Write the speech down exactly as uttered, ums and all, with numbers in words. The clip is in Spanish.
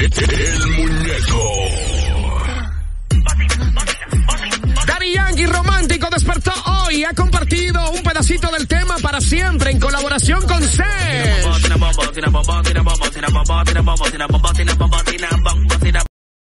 El muñeco. Daddy Yankee Romántico despertó hoy y ha compartido un pedacito del tema Para Siempre en colaboración con Seth.